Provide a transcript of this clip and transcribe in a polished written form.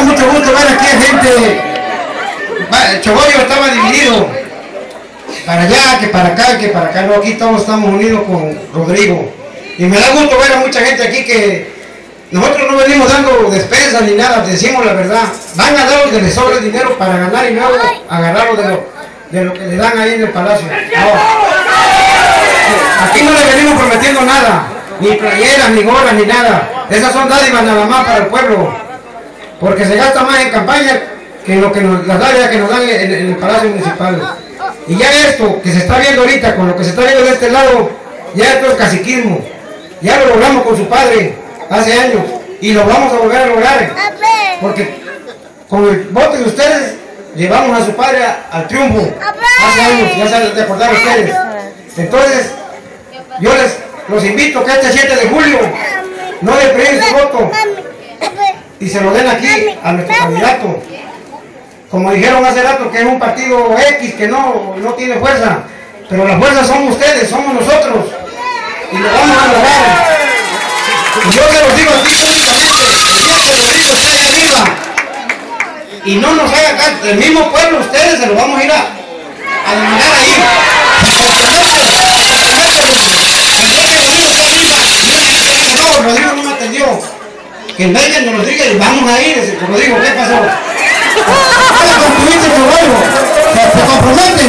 mucho gusto ver aquí a gente. El Chogorio estaba dividido. Para allá, que para acá, que para acá. No, aquí todos estamos unidos con Rodrigo. Y me da gusto ver a mucha gente aquí que nosotros no venimos dando despensas ni nada, decimos la verdad. Van a dar lo que les sobra el dinero para ganar y luego agarrarlo de lo que le dan ahí en el palacio. No. Aquí no le venimos prometiendo nada, ni playeras, ni gorras, ni nada. Esas son dádivas nada más para el pueblo, porque se gasta más en campaña que en lo que las dádivas que nos dan en el palacio municipal. Y ya esto que se está viendo ahorita, con lo que se está viendo de este lado, ya esto es caciquismo. Ya lo logramos con su padre hace años y lo vamos a volver a lograr, porque con el voto de ustedes llevamos a su padre al triunfo hace años, ya se han de acordar ustedes. Entonces yo los invito a que este 7 de julio no le peguen su voto y se lo den aquí a nuestro candidato. Como dijeron hace rato que es un partido X que no tiene fuerza, pero la fuerza somos ustedes, somos nosotros, y lo vamos a lograr. Y yo se los digo aquí públicamente, el día que Rodrigo esté ahí arriba y no nos haga caso, el mismo pueblo, ustedes se lo vamos a ir a demandar ahí. Rodrigo no me atendió, que vengan nos lo digan y vamos a ir. Rodrigo, ¿qué pasó? ¿Se compromete?